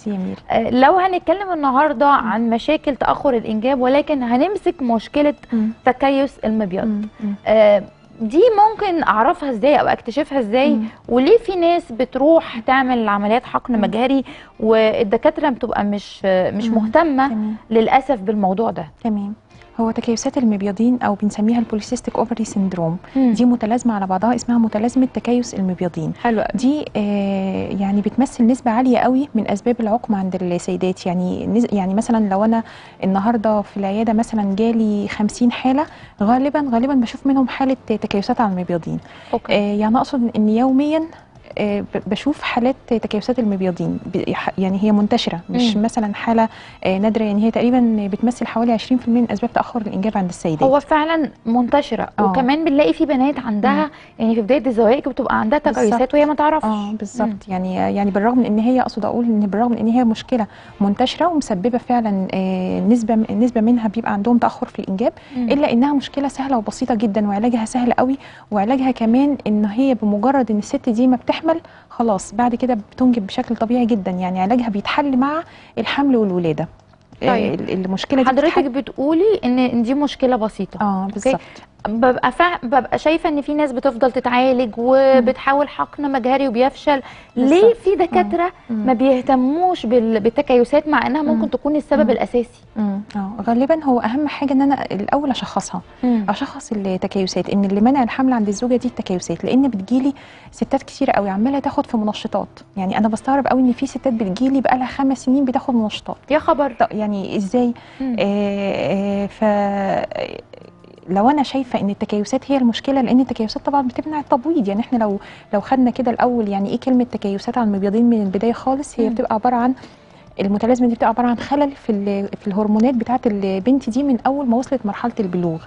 ميرسي يا ميري. لو هنتكلم النهارده عن مشاكل تاخر الانجاب، ولكن هنمسك مشكله تكيس المبيض، دي ممكن اعرفها ازاي او اكتشفها ازاي؟ وليه في ناس بتروح تعمل عمليات حقن مجهري والدكاتره بتبقى مش مهتمه للاسف بالموضوع ده؟ تمام. هو تكيسات المبيضين او بنسميها البوليسيستيك اوفري سندروم، دي متلازمه على بعضها اسمها متلازمه تكيس المبيضين. حلو. دي يعني بتمثل نسبه عاليه قوي من اسباب العقم عند السيدات. يعني مثلا لو انا النهارده في العياده مثلا جالي 50 حاله، غالبا بشوف منهم حاله تكيسات على المبيضين. يعني اقصد ان يوميا بشوف حالات تكيسات المبيضين، يعني هي منتشره، مش مثلا حاله نادره. يعني هي تقريبا بتمثل حوالي 20% من اسباب تاخر الانجاب عند السيدات. هو فعلا منتشره. وكمان بنلاقي في بنات عندها يعني في بدايه الزواج بتبقى عندها تكيسات وهي ما تعرفش. بالظبط. يعني بالرغم من ان هي، اقصد اقول ان بالرغم من ان هي مشكله منتشره ومسببه فعلا نسبه منها بيبقى عندهم تاخر في الانجاب، الا انها مشكله سهله وبسيطه جدا وعلاجها سهل قوي. وعلاجها كمان ان هي بمجرد ان الست دي ما بتحمل خلاص بعد كده بتنجب بشكل طبيعي جدا. يعني علاجها بيتحل مع الحمل والولاده. طيب المشكله دي حضرتك بتقولي ان دي مشكله بسيطه. بالظبط. ببقى شايفه ان في ناس بتفضل تتعالج وبتحاول حقن مجهري وبيفشل. ليه في دكاتره ما بيهتموش بالتكيسات مع انها ممكن تكون السبب الاساسي؟ غالبا هو اهم حاجه ان انا الاول اشخصها، اشخص التكيسات، ان اللي منع الحمل عند الزوجه دي التكيسات. لان بتجيلي ستات كتير قوي عماله تاخد في منشطات. يعني انا بستغرب قوي ان في ستات بتجيلي بقى لها 5 سنين بتاخد منشطات. يا خبر. يعني ازاي؟ لو انا شايفه ان التكيسات هي المشكله، لان التكيسات طبعا بتمنع التبويض. يعني احنا لو خدنا كده الاول يعني ايه كلمه تكيسات على المبيضين من البدايه خالص، هي بتبقى عباره عن المتلازمه دي، بتبقى عباره عن خلل في الهرمونات بتاعه البنت دي من اول ما وصلت مرحله البلوغ.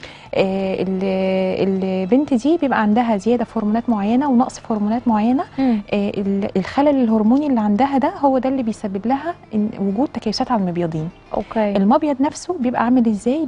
البنت دي بيبقى عندها زياده في هرمونات معينه ونقص في هرمونات معينه. الخلل الهرموني اللي عندها ده هو ده اللي بيسبب لها وجود تكيسات على المبيضين. المبيض نفسه بيبقى عامل ازاي؟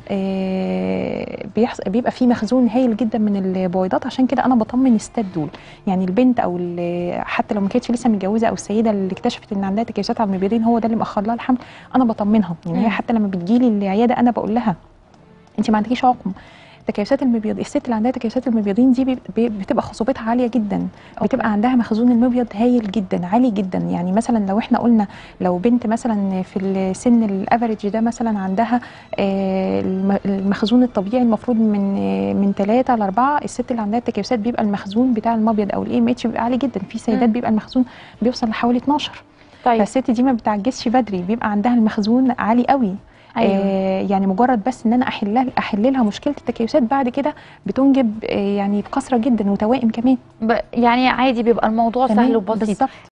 بيبقى فيه مخزون هايل جدا من البويضات. عشان كده انا بطمن الستات دول، يعني البنت او حتى لو ما كانتش لسه متجوزه، او السيده اللي اكتشفت ان عندها تكيسات على المبيضين هو ده اللي مأخر لها الحمل، انا بطمنها. يعني هي حتى لما بتجيلي العياده انا بقول لها انت ما عندكيش عقم. تكيسات المبيض، الست اللي عندها تكيسات المبيضين دي بتبقى خصوبتها عاليه جدا. بتبقى عندها مخزون المبيض هايل جدا، عالي جدا. يعني مثلا لو احنا قلنا لو بنت مثلا في السن الافريج ده مثلا عندها المخزون الطبيعي المفروض من 3 ل 4، الست اللي عندها التكيسات بيبقى المخزون بتاع المبيض او الاي ام اتش بيبقى عالي جدا. في سيدات بيبقى المخزون بيوصل لحوالي 12. فالست دي ما بتعجزش بدري، بيبقى عندها المخزون عالي قوي. يعني مجرد بس ان انا احل لها مشكله التكيسات، بعد كده بتنجب يعني بكثره جدا وتوائم كمان. يعني عادي بيبقى الموضوع سهل وبسيط.